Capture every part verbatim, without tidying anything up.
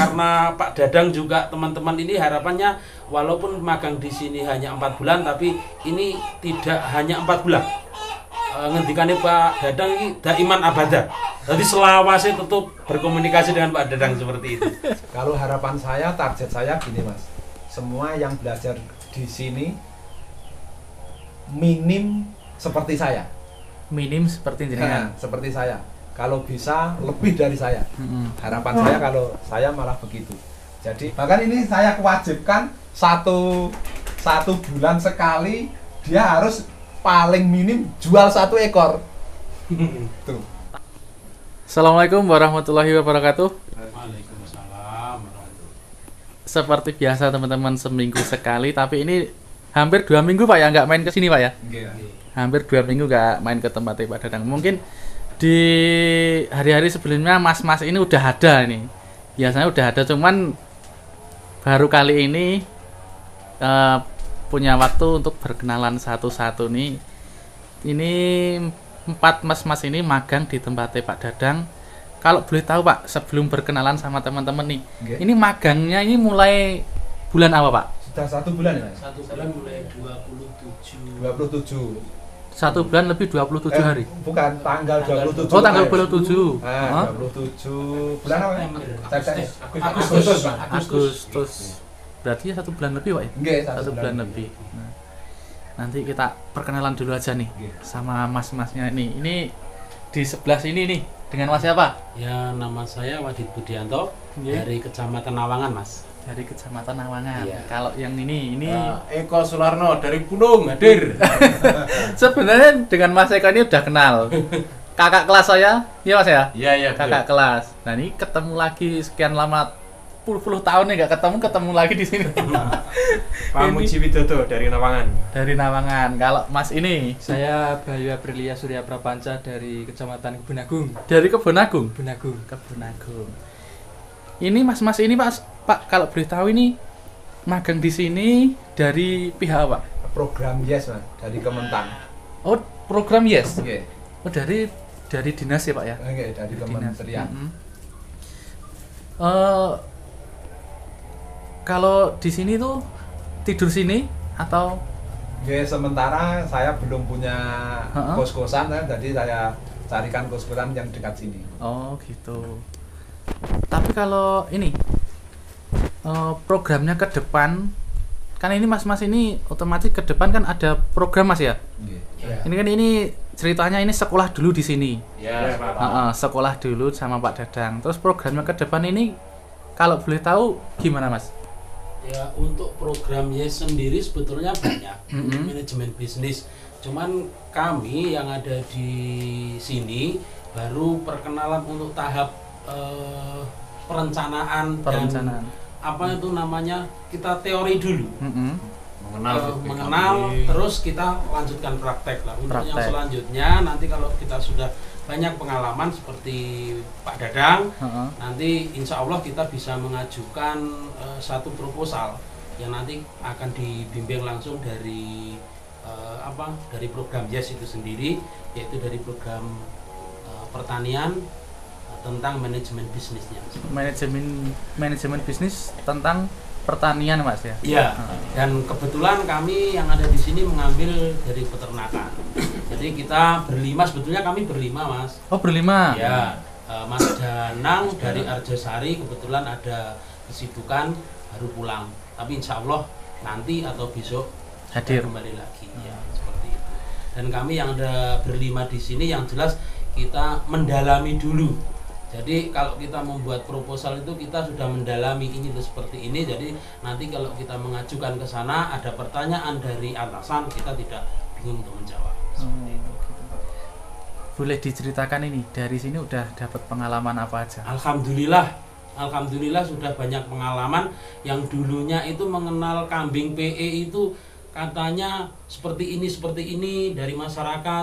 karena Pak Dadang juga teman-teman ini harapannya walaupun magang di sini hanya empat bulan tapi ini tidak hanya empat bulan. E, ngendikane Pak Dadang ini daiman abada. Jadi selawase tetap berkomunikasi dengan Pak Dadang seperti itu. Kalau harapan saya, target saya gini Mas. Semua yang belajar di sini minim seperti saya. Minim seperti jenengan. Nah, seperti saya. Kalau bisa lebih dari saya. Mm-hmm. Harapan saya kalau saya malah begitu. Jadi bahkan ini saya kewajibkan satu satu bulan sekali dia harus paling minim jual satu ekor. Tuh. Assalamualaikum warahmatullahi wabarakatuh. Waalaikumsalam. Seperti biasa teman-teman, seminggu sekali, tapi ini hampir dua minggu Pak ya nggak main ke sini Pak ya? Yeah. Hampir dua minggu nggak main ke tempatnya Pak Dadang. Mungkin di hari-hari sebelumnya mas-mas ini udah ada nih. Biasanya udah ada, cuman baru kali ini uh, punya waktu untuk berkenalan satu-satu nih. Ini empat mas-mas ini magang di tempatnya Pak Dadang. Kalau boleh tahu Pak, sebelum berkenalan sama teman-teman nih, Okay. ini magangnya ini mulai bulan apa Pak? Sudah satu bulan ya Mas? Satu bulan mulai dua puluh tujuh. dua puluh tujuh. Satu bulan lebih dua puluh tujuh Eh, hari. Bukan, tanggal dua puluh tujuh. Oh, tanggal dua puluh tujuh. Ah, dua puluh tujuh bulan apa ya? Agustus. Agustus, Pak. Agustus. Berarti ya satu bulan lebih Pak ya? Nggih, Satu bulan lebih. Nah, nanti kita perkenalan dulu aja nih Nggih. sama mas-masnya ini. Ini di sebelah sini nih dengan Mas siapa? Ya, nama saya Wadid Budianto Nggih. dari Kecamatan Nawangan, Mas. Dari Kecamatan Nawangan. Iya. Kalau yang ini, ini Uh, Eko Sularno dari Gunung hadir. sebenarnya dengan Mas Eko ini udah kenal. Kakak kelas saya, iya Mas ya? Iya iya. Kakak kelas. Nah ini ketemu lagi sekian lama, puluh-puluh tahun nih nggak ketemu, ketemu lagi di sini. Pak Muji Widodo dari Nawangan. Dari Nawangan. Kalau Mas ini Saya Bayu Aprilia Surya Prapanca dari Kecamatan Kebun Agung. dari Kebun Agung. Kebun Agung. Kebun Agung. Ini mas-mas ini Pak, Pak kalau boleh tahu ini magang di sini dari pihak apa? Program Yes Mas, dari Kementan. Oh, program Yes. Nggih. Oh, dari dari dinas ya Pak ya? Nggih, dari kementerian. Mm-hmm. Eh, kalau di sini tuh tidur sini atau Nggih, sementara saya belum punya Ha-ha. kos-kosan ya, jadi saya carikan kos-kosan yang dekat sini. oh gitu. Tapi kalau ini eh, programnya ke depan kan ini mas-mas ini otomatis ke depan kan ada program Mas ya? Nggih. Ini kan ini ceritanya ini sekolah dulu di sini. Ya, Pak. Heeh, sekolah dulu sama Pak Dadang. Terus programnya ke depan ini kalau boleh tahu gimana Mas? Ya, untuk program Yes sendiri sebetulnya banyak. Mm-hmm. Manajemen bisnis. Cuman kami yang ada di sini baru perkenalan untuk tahap eh, perencanaan, Perencanaan. dan apa itu namanya, kita teori dulu. Mm-hmm. Mengenal Eh, B P K B. mengenal, terus kita lanjutkan praktek lah. Untuk yang Praktek. selanjutnya nanti kalau kita sudah banyak pengalaman seperti Pak Dadang, Heeh. nanti insya Allah kita bisa mengajukan eh, satu proposal yang nanti akan dibimbing langsung dari eh, apa dari program Yes itu sendiri, yaitu dari program eh, pertanian eh, tentang manajemen bisnisnya. Manajemen manajemen bisnis tentang pertanian Mas ya. Iya, dan kebetulan kami yang ada di sini mengambil dari peternakan. Jadi kita berlima, sebetulnya kami berlima Mas. Oh berlima. Ya, eh, Mas Danang dari Arjosari kebetulan ada kesibukan baru pulang. Tapi insya Allah nanti atau besok Hadir. kembali lagi. Ya, seperti itu. Dan kami yang ada berlima di sini yang jelas kita mendalami dulu. Jadi kalau kita membuat proposal itu kita sudah mendalami ini tuh seperti ini. Jadi nanti kalau kita mengajukan ke sana ada pertanyaan dari atasan, kita tidak bingung untuk menjawab. Seperti itu. Boleh diceritakan ini dari sini udah dapat pengalaman apa aja? Alhamdulillah, alhamdulillah sudah banyak pengalaman. Yang dulunya itu mengenal kambing P E itu katanya seperti ini seperti ini dari masyarakat.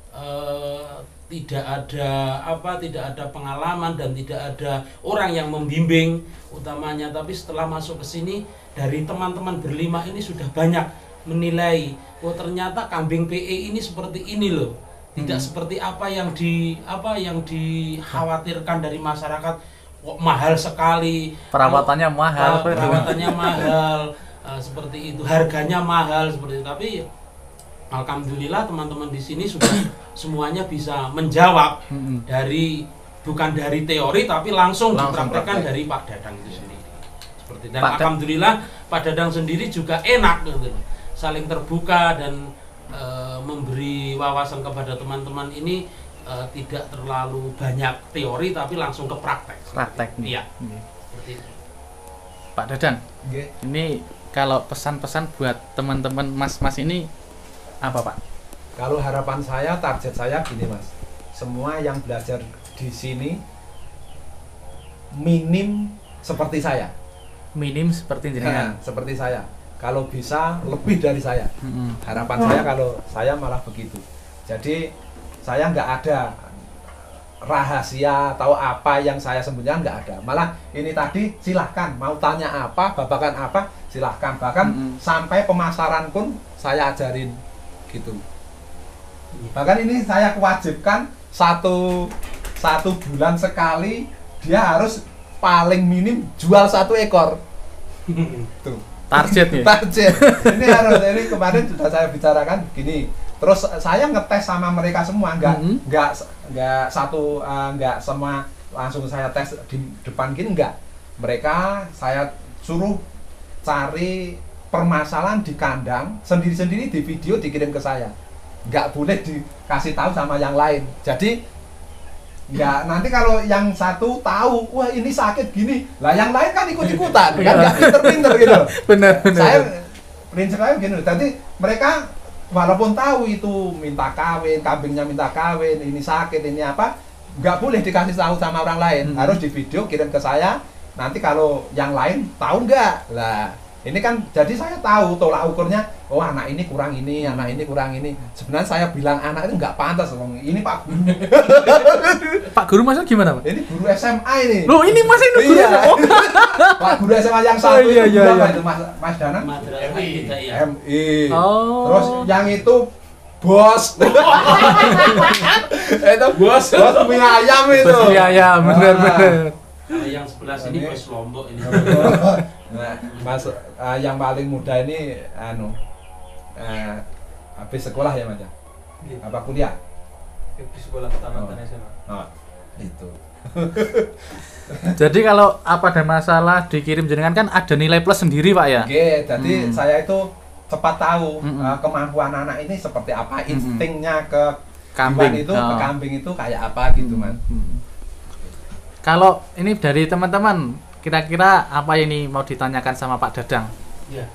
Eh, tidak ada apa tidak ada pengalaman dan tidak ada orang yang membimbing utamanya, tapi setelah masuk ke sini dari teman-teman berlima ini sudah banyak menilai, oh ternyata kambing P E ini seperti ini loh, tidak Hmm. seperti apa yang di apa yang dikhawatirkan dari masyarakat. kok mahal sekali, Perawatannya Kalau- mahal, kalau perawatannya mahal, uh, seperti itu, harganya mahal seperti itu. Tapi alhamdulillah teman-teman di sini sudah semuanya bisa menjawab Mm-mm. dari bukan dari teori tapi langsung, Langsung dipraktekkan praktek. dari Pak Dadang itu sendiri. Seperti dan Pak Da- alhamdulillah Pak Dadang sendiri juga enak gitu, saling terbuka dan uh, memberi wawasan kepada teman-teman ini. Uh, tidak terlalu banyak teori tapi langsung ke praktek. Praktek nih. Iya. Iya. Seperti itu. Pak Dadang, Nggih. ini kalau pesan-pesan buat teman-teman mas-mas ini apa Pak? Kalau harapan saya, target saya gini Mas. Semua yang belajar di sini minim seperti saya. Minim seperti jenengan. Nah, seperti saya. Kalau bisa lebih dari saya. Mm-mm. Harapan saya kalau saya malah begitu. Jadi saya nggak ada rahasia atau apa yang saya sembunyikan, nggak ada. Malah ini tadi silahkan mau tanya apa, babakan apa, silahkan. Bahkan Mm-mm. sampai pemasaran pun saya ajarin gitu. Bahkan ini saya kewajibkan satu satu bulan sekali dia harus paling minim jual satu ekor. Tuh. Target ya. Target. Ini harus, ini kemarin sudah saya bicarakan begini. Terus saya ngetes sama mereka semua, nggak Mhm. nggak nggak satu eh, nggak semua langsung saya tes di depan gini, nggak. Mereka saya suruh cari permasalahan di kandang sendiri-sendiri, di video dikirim ke saya. Nggak boleh dikasih tahu sama yang lain. Jadi nggak, nanti kalau yang satu tahu, wah ini sakit gini, lah yang lain kan ikut-ikutan, kan nggak pinter-pinter gitu. Benar, benar. Saya prinsip saya begini, jadi mereka walaupun tahu itu minta kawin, kambingnya minta kawin, ini sakit, ini apa, nggak boleh dikasih tahu sama orang lain, Hmm. harus di video kirim ke saya. Nanti kalau yang lain tahu nggak, lah ini kan jadi saya tahu tolak ukurnya. Oh anak ini kurang ini, anak ini kurang ini. Sebenarnya saya bilang anak itu nggak pantas, Bang. Ini Pak Guru, Pak Guru maksudnya gimana Pak? ini guru S M A ini. Loh ini mas ini guru Iya. S M A. Oh. Pak Guru S M A yang satu Oh, iya, itu iya, berapa iya. itu Mas Mas Danang? Madrasah M I. kita ya. M I. Oh. Terus yang itu bos. Itu bos. Bos mie ayam itu. Bos mie ayam, benar, Ah. benar. Kalau yang sebelah sini Ini- bos Lombok ini. Nah, Mas ah, yang paling muda ini anu eh, habis sekolah ya Mas ya? Iya. Apa kuliah? Di sekolah tamatan S M A. Oh, itu. Jadi kalau apa ada masalah dikirim jenengan kan ada nilai plus sendiri Pak ya? Oke, jadi Hmm. saya itu cepat tahu Mm-mm. eh, kemampuan anak ini seperti apa, Mm-mm. instingnya ke Kambing. hewan itu, Oh. ke kambing itu kayak apa gitu, Man. Hmm. Kalau ini dari teman-teman, kira-kira apa ini mau ditanyakan sama Pak Dadang? Ya.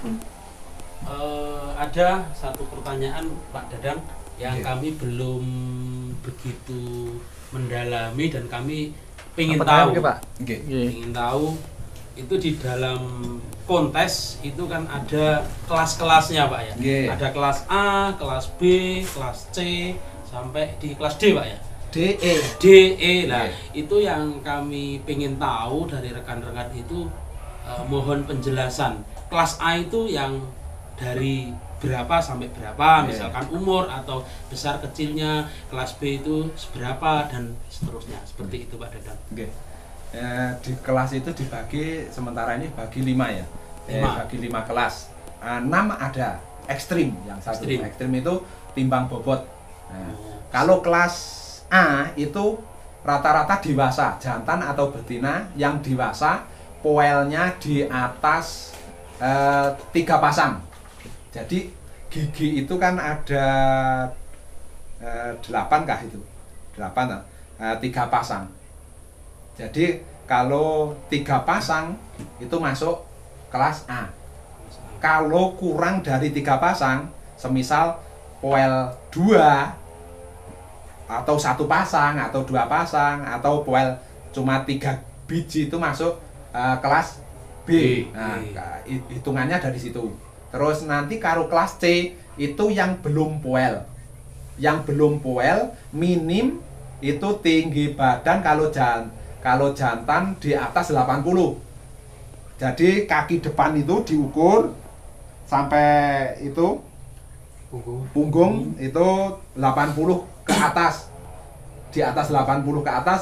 Eh, ada satu pertanyaan Pak Dadang yang Iya. kami belum begitu mendalami dan kami ingin Apa tahu. namanya, Pak? Oke. Iya. Ingin tahu itu di dalam kontes itu kan ada kelas-kelasnya Pak ya. Iya. Ada kelas A, kelas B, kelas C sampai di kelas D Pak ya. D E. D E lah Iya. itu yang kami pengen tahu dari rekan-rekan itu. eh, mohon penjelasan kelas A itu yang dari berapa sampai berapa, Iya. misalkan umur atau besar kecilnya, kelas B itu seberapa dan seterusnya, seperti itu Pak Dadang. Oke. Eh, di kelas itu dibagi sementara ini bagi lima ya. Eh, Lima. bagi lima kelas. Eh, enam ada ekstrim yang satu. Ekstrim. Ekstrim itu timbang bobot. Nah, Oh. kalau kelas A itu rata-rata dewasa, jantan atau betina yang dewasa, poelnya di atas eh, tiga pasang. Jadi gigi itu kan ada eh, delapan kah itu? Delapan, eh, tiga pasang. Jadi kalau tiga pasang itu masuk kelas A. Kalau kurang dari tiga pasang, semisal poel dua atau satu pasang atau dua pasang atau poel cuma tiga biji itu masuk eh, kelas B. B. Nah, B. ka- hi- hitungannya dari situ. Terus nanti kalau kelas C itu yang belum poel. Yang belum poel minim itu tinggi badan kalau jan kalau jantan di atas delapan puluh. Jadi kaki depan itu diukur sampai itu Punggung. punggung itu delapan puluh ke atas. Di atas delapan puluh ke atas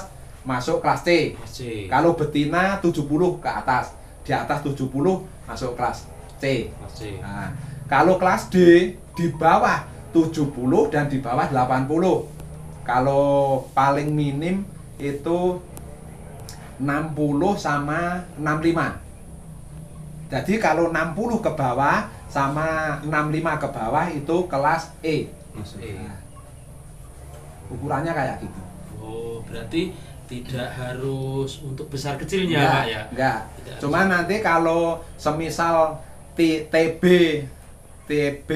masuk kelas C. Kelas C. Kalau betina tujuh puluh ke atas, di atas tujuh puluh masuk kelas C. Kelas C. Nah, kalau kelas D di bawah tujuh puluh dan di bawah delapan puluh. Kalau paling minim itu enam puluh sama enam puluh lima. Jadi kalau enam puluh ke bawah sama enam puluh lima ke bawah itu kelas E. Kelas E. Nah, ukurannya kayak gitu. Oh, berarti tidak harus untuk besar kecilnya, Enggak, Pak ya? enggak. Tidak Cuma harus. nanti kalau semisal T- TB TB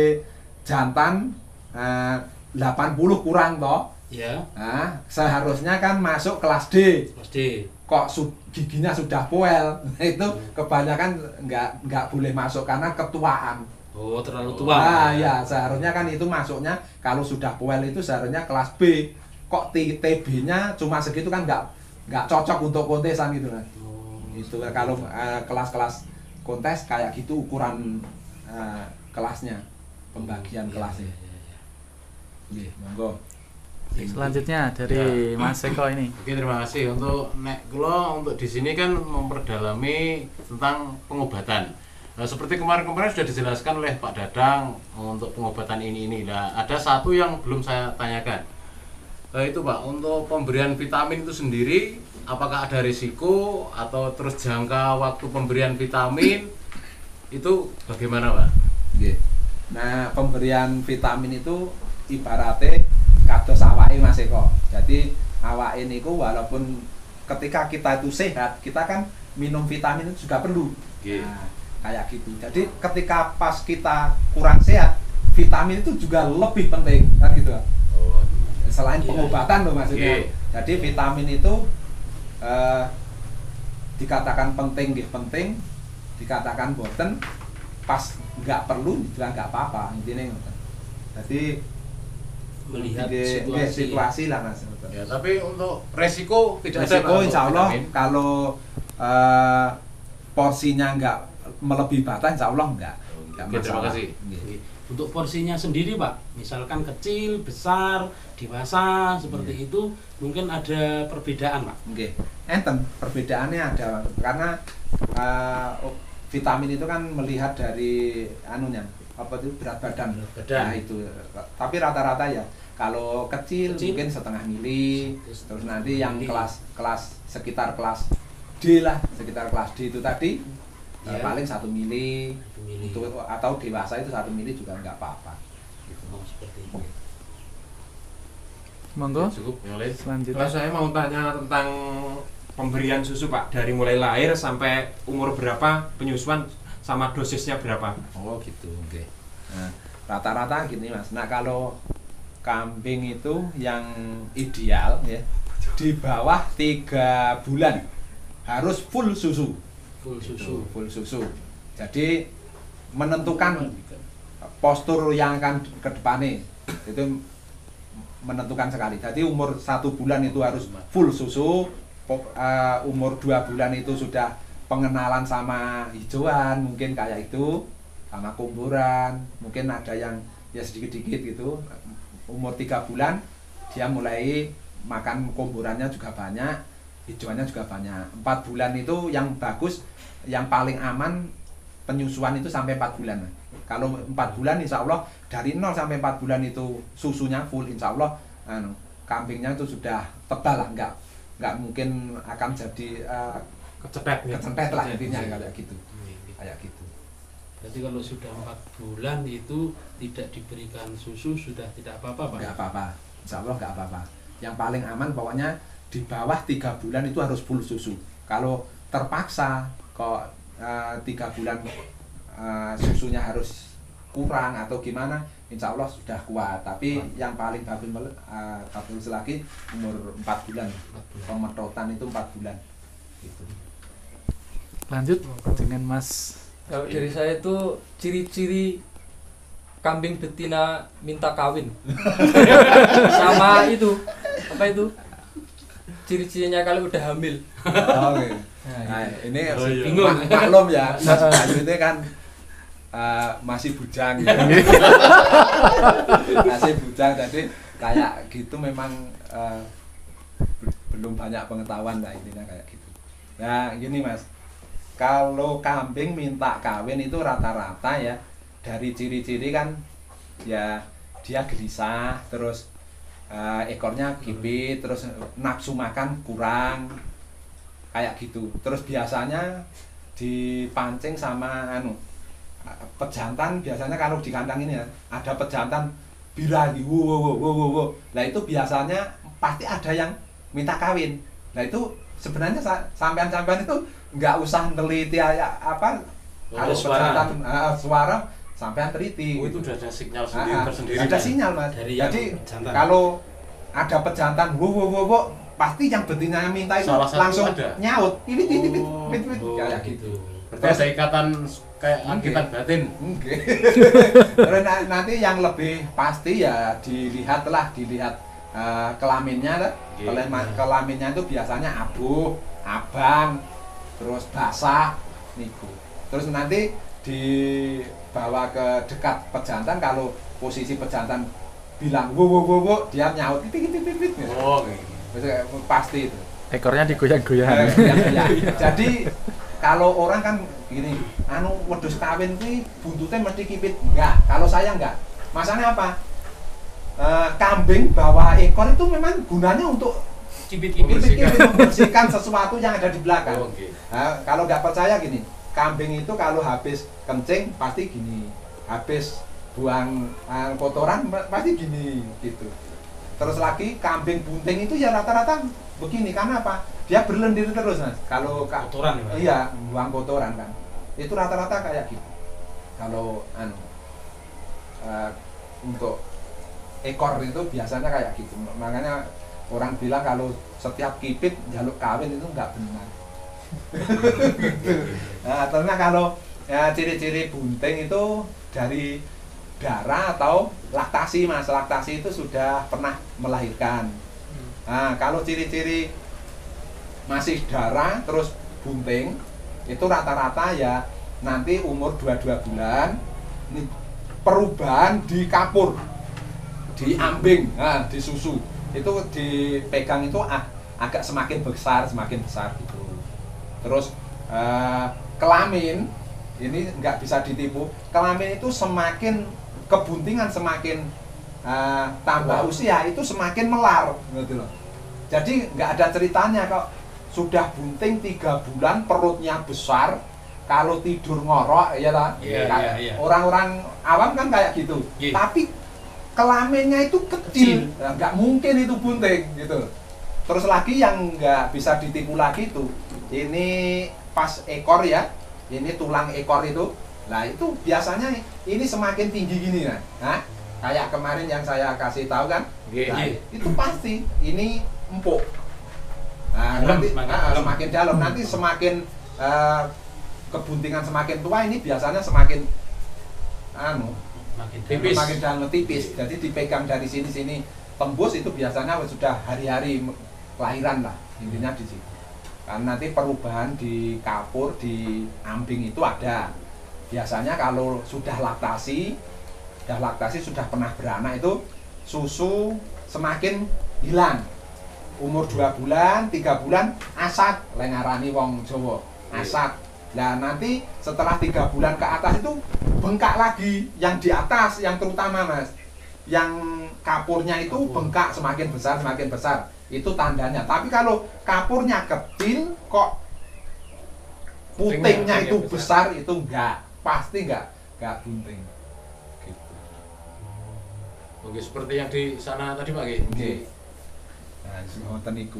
jantan eh, delapan puluh kurang toh. Ya, Nah, seharusnya kan masuk kelas D. Kelas D. Kok su- giginya sudah poel. Itu kebanyakan nggak nggak boleh masuk karena ketuaan. Oh, terlalu tua. Nah, ya seharusnya kan itu masuknya kalau sudah poel itu seharusnya kelas B. Kok T- TB-nya cuma segitu kan nggak nggak cocok untuk kontesan gitu kan. Oh, Itu kalau eh, kelas-kelas kontes kayak gitu ukuran eh, kelasnya, pembagian iya, kelasnya. iya, iya, iya. Nggih, monggo. Selanjutnya dari Mas Eko ini. Oke, terima kasih untuk nek kula untuk di sini kan memperdalami tentang pengobatan. Nah, seperti kemarin-kemarin sudah dijelaskan oleh Pak Dadang untuk pengobatan ini ini. Nah, ada satu yang belum saya tanyakan. Nah, itu Pak, untuk pemberian vitamin itu sendiri apakah ada risiko atau terus jangka waktu pemberian vitamin itu bagaimana, Pak? Nggih. Nah, pemberian vitamin itu ibaratnya kados awake Mas Eko. Jadi awake niku walaupun ketika kita itu sehat, kita kan minum vitamin itu juga perlu. Nggih. Nah, kayak gitu. Jadi ketika pas kita kurang sehat, vitamin itu juga lebih penting kan gitu. Oh, Selain Iya, pengobatan loh maksudnya. Iya. Jadi vitamin itu eh, dikatakan penting nggih penting, dikatakan boten pas nggak perlu juga nggak apa-apa intinya ngoten. Jadi Melihat nggih, nggih, situasi. situasi lah Mas. ya, tapi untuk resiko tidak ada, Resiko Pak, insya untuk Allah vitamin? kalau eh, porsinya nggak melebihi batas insya Allah nggak nggak Oke, terima masalah. kasih. Nggih. Oke. Untuk porsinya sendiri, Pak, misalkan kecil, besar, dewasa seperti itu, mungkin ada perbedaan, Pak. Oke, enten perbedaannya ada karena eh, oh, vitamin itu kan melihat dari anunya apa itu berat badan. Berat badan. Nah itu. Tapi rata-rata ya kalau kecil, Kecil. mungkin setengah mili, Terus terus nanti yang mili. kelas kelas sekitar kelas D lah, sekitar kelas D itu tadi eh, Ya. paling satu mili, Satu mili. itu atau dewasa itu satu mili juga nggak apa-apa. Gitu. Oh, seperti itu. Monggo. Cukup, boleh. Selanjutnya. Kalau saya mau tanya tentang pemberian susu, Pak, dari mulai lahir sampai umur berapa, penyusuan sama dosisnya berapa? Oh gitu, oke. Nah, rata-rata gini Mas. Nah kalau kambing itu yang ideal ya di bawah tiga bulan harus full susu. Full Gitu, susu. full susu. Jadi menentukan postur yang akan ke depannya itu menentukan sekali. Jadi umur satu bulan itu harus full susu. Pok- eh, umur dua bulan itu sudah pengenalan sama hijauan mungkin kayak itu, sama kumburan, mungkin ada yang ya sedikit-sedikit gitu. Umur tiga bulan dia mulai makan kumburannya juga banyak, hijauannya juga banyak. Empat bulan itu yang bagus, yang paling aman penyusuan itu sampai empat bulan. Kalau empat bulan insya Allah dari nol sampai empat bulan itu susunya full insya Allah anu, kambingnya itu sudah tebal lah, nggak nggak mungkin akan jadi uh, Kecepet, ya? kecepet lah Kecepet. intinya kayak gitu, Iya, iya. kayak gitu. Berarti kalau sudah empat bulan itu tidak diberikan susu sudah tidak apa-apa, Pak? Nggak apa-apa, insya Allah nggak apa-apa. Yang paling aman pokoknya di bawah tiga bulan itu harus full susu. Kalau terpaksa kok uh, tiga bulan uh, susunya harus kurang atau gimana, insya Allah sudah kuat. Tapi yang paling bagus uh, bagus lagi umur empat bulan. Pemetotan itu empat bulan. Gitu. Lanjut dengan Mas. Kalau dari saya itu ciri-ciri kambing betina minta kawin. Sama itu apa itu? Ciri-cirinya kalau udah hamil. Oke. Nah, Nah, ini Oh, iya. bingung. Mak- maklum ya, Mas Bayu ini kan uh, masih bujang gitu. masih bujang, jadi kayak gitu memang uh, belum banyak pengetahuan lah intinya kayak gitu. Nah gini Mas, kalau kambing minta kawin itu rata-rata ya dari ciri-ciri kan ya dia gelisah, terus uh, ekornya kipit, terus nafsu makan kurang kayak gitu. Terus biasanya dipancing sama anu pejantan, biasanya kalau di kandang ini ya ada pejantan birahi, wo wo wo wo wo. Nah itu biasanya pasti ada yang minta kawin. Nah itu sebenarnya sampean-sampean itu nggak usah neliti ya, apa Oh, kalau suara. pejantan uh, suara sampean teliti. Oh, itu gitu. udah ada sinyal sendiri Ah, ah, tersendiri. ada sinyal Mas. Dari Jadi yang pejantan. kalau ada pejantan wo wo wo wo, pasti yang betinanya minta itu Salah satu langsung ada? nyaut. Ini ini ini Oh, ini oh, kayak gitu. Berarti ada ikatan kayak angkitan batin. Oke. Terus na- nanti yang lebih pasti ya dilihatlah dilihat eh, kelaminnya lah. Oke. Kelema- Kelaminnya itu biasanya abu, abang, terus basah niku. Terus nanti dibawa ke dekat pejantan, kalau posisi pejantan bilang wo wo wo wo, dia nyaut pipit pipit pipit. Oh, kayak gitu. Terus, eh, pasti itu. Ekornya digoyang-goyang. Eh, ya, ya. Jadi kalau orang kan gini, anu wedhus kawin kuwi buntutnya mesti kipit. Enggak, kalau saya enggak. Masalahnya apa? Eh, kambing bawa ekor itu memang gunanya untuk Cipit-cipit. kipit-kipit, membersihkan sesuatu yang ada di belakang. Oh, oke. Nah, kalau nggak percaya gini, kambing itu kalau habis kencing pasti gini, habis buang eh, kotoran pasti gini gitu. Terus lagi kambing bunting itu ya rata-rata begini, karena apa? Dia berlendir terus Mas. Kalau ka- Kotoran ya, Mas? iya, buang kotoran kan. Itu rata-rata kayak gitu. Kalau anu eh, untuk ekor itu biasanya kayak gitu. Makanya orang bilang kalau setiap kipit jaluk kawin itu nggak benar. Gitu. Nah, ternyata kalau ya, ciri-ciri bunting itu dari darah atau laktasi Mas. Laktasi itu sudah pernah melahirkan. Nah, kalau ciri-ciri masih darah terus bunting itu rata-rata ya nanti umur dua puluh dua bulan ini perubahan di kapur, di ambing, nah, di susu itu dipegang itu ah, agak semakin besar semakin besar gitu. Terus eh, kelamin ini nggak bisa ditipu, kelamin itu semakin kebuntingan semakin eh, tambah usia itu semakin melar gitu loh. Jadi nggak ada ceritanya kok sudah bunting tiga bulan perutnya besar, kalau tidur ngorok ya lah. Iya, Kayak iya, iya. orang-orang awam kan kayak gitu. Iya. Tapi kelaminnya itu kecil, nah, nggak mungkin itu bunting gitu. Terus lagi yang nggak bisa ditipu lagi itu, ini pas ekor ya, ini tulang ekor itu, nah itu biasanya ini semakin tinggi gini nah, nah kayak kemarin yang saya kasih tahu kan, Iya. nah, itu pasti ini empuk. Nah, Dalam, nanti semakin ah, dalam. semakin dalam, nanti semakin eh, kebuntingan semakin tua ini biasanya semakin anu Makin Tipis. semakin dalam tipis. Jadi dipegang dari sini-sini tembus itu biasanya sudah hari-hari kelahiran lah intinya di situ. Karena nanti perubahan di kapur, di ambing itu ada. Biasanya kalau sudah laktasi, sudah laktasi sudah pernah beranak itu susu semakin hilang. Umur dua bulan, tiga bulan asat, lengarani wong Jawa, asat. Nah nanti setelah tiga bulan ke atas itu bengkak lagi, yang di atas, yang terutama Mas, yang kapurnya itu Kapur. bengkak semakin besar, semakin besar, itu tandanya. Tapi kalau kapurnya kecil kok putingnya Putingnya itu besar. besar, itu enggak, pasti enggak, enggak bunting. Gitu. Oke, seperti yang di sana tadi Pak Ki. Oke. Nah, ngoten iku.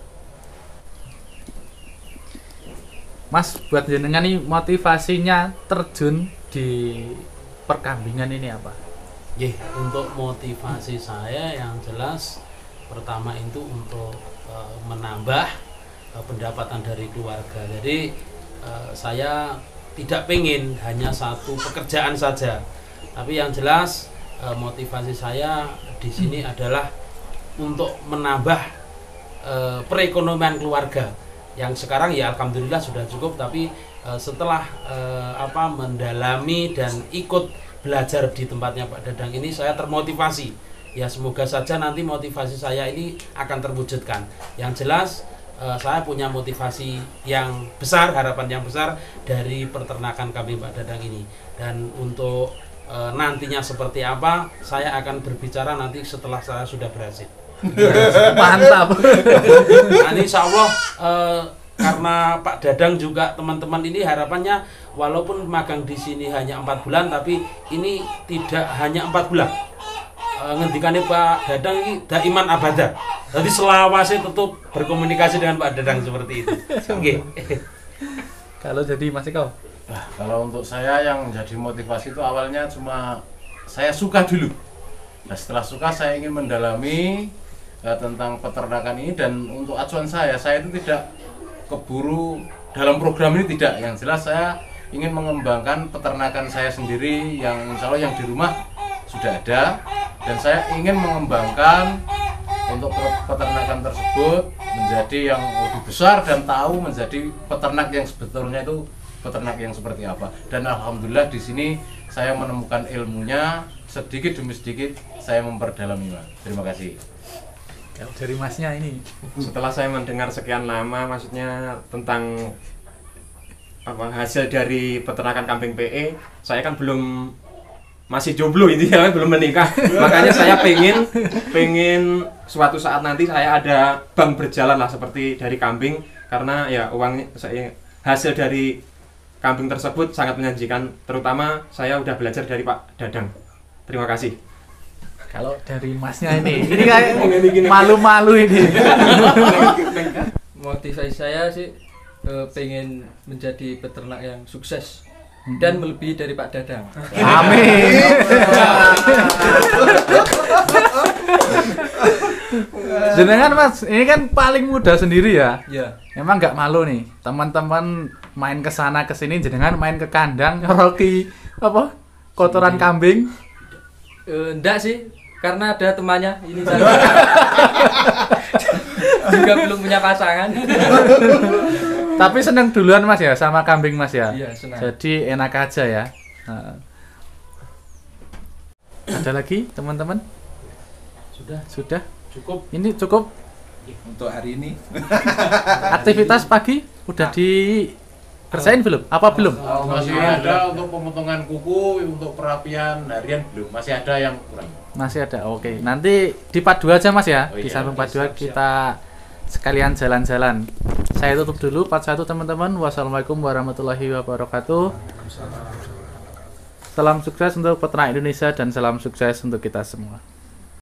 Mas, buat jenengan nih motivasinya terjun di perkambingan ini apa? Ye, untuk motivasi saya yang jelas pertama itu untuk eh, menambah eh, pendapatan dari keluarga. Jadi eh, saya tidak pengen hanya satu pekerjaan saja, tapi yang jelas eh, motivasi saya di sini adalah untuk menambah eh, perekonomian keluarga yang sekarang ya alhamdulillah sudah cukup, tapi eh, setelah eh, apa mendalami dan ikut belajar di tempatnya Pak Dadang ini saya termotivasi Ya semoga saja nanti motivasi saya ini akan terwujudkan. Yang jelas eh, saya punya motivasi yang besar, harapan yang besar dari peternakan kambing Pak Dadang ini. Dan untuk eh, nantinya seperti apa, saya akan berbicara nanti setelah saya sudah berhasil. Mantap. Nah, ini insya Allah eh, karena Pak Dadang juga teman-teman ini harapannya walaupun magang di sini hanya empat bulan, tapi ini tidak hanya empat bulan. E, ngendikannya Pak Dadang ini daiman abada. Jadi selawase tetap berkomunikasi dengan Pak Dadang seperti itu. Oke. Kalau jadi Mas Eko? Nah, kalau untuk saya yang jadi motivasi itu awalnya cuma saya suka dulu. Nah, setelah suka saya ingin mendalami eh, tentang peternakan ini, dan untuk acuan saya, saya itu tidak keburu dalam program ini, tidak. Yang jelas saya ingin mengembangkan peternakan saya sendiri yang insya Allah yang di rumah sudah ada, dan saya ingin mengembangkan untuk peternakan tersebut menjadi yang lebih besar dan tahu menjadi peternak yang sebetulnya itu peternak yang seperti apa. Dan alhamdulillah di sini saya menemukan ilmunya, sedikit demi sedikit saya memperdalaminya. Terima kasih. Kalau dari Masnya ini, Setelah saya mendengar sekian lama, maksudnya tentang apa hasil dari peternakan kambing P E, saya kan belum, masih jomblo intinya, belum menikah. Makanya saya pengen pengen suatu saat nanti saya ada bank berjalan lah seperti dari kambing, karena ya uangnya saya, hasil dari kambing tersebut sangat menjanjikan, terutama saya udah belajar dari Pak Dadang. Terima kasih. kalau dari Masnya ini, ini kayak malu-malu ini. Motivasi saya sih eh, pengen menjadi peternak yang sukses dan melebihi dari Pak Dadang. Amin. Jenengan Mas, ini kan paling muda sendiri ya. Ya, Emang nggak malu nih, teman-teman main ke sana ke sini, jenengan main ke kandang nyoroki apa? Kotoran kambing. eh, enggak sih, karena ada temannya ini saya. Juga belum punya pasangan. Tapi seneng duluan Mas ya sama kambing Mas ya. Iya, senang. Jadi enak aja ya. Nah. Ada lagi teman-teman? Sudah Sudah? cukup. Ini cukup Untuk hari ini aktivitas pagi udah dikerjain belum? Apa belum? Masih ada untuk pemotongan kuku, untuk perapian harian belum, masih ada yang kurang. Masih ada. Oke. Nanti di part dua aja Mas ya. Oh Di iya, samping oke, part dua siap, siap. kita sekalian jalan-jalan. Saya tutup dulu part satu teman-teman. Wassalamualaikum warahmatullahi wabarakatuh. Salam sukses untuk peternak Indonesia dan salam sukses untuk kita semua.